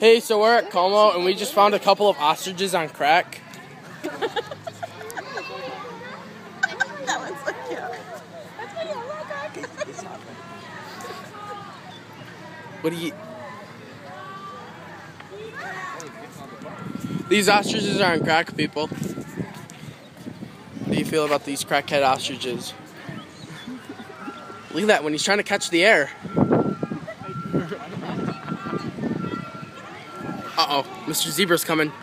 Hey, so we're at Como and we just found a couple of ostriches on crack. That one's so cute. That's my yellow crack. What do you... These ostriches are on crack, people. What do you feel about these crackhead ostriches? Look at that, when he's trying to catch the air. Uh-oh, Mr. Zebra's coming.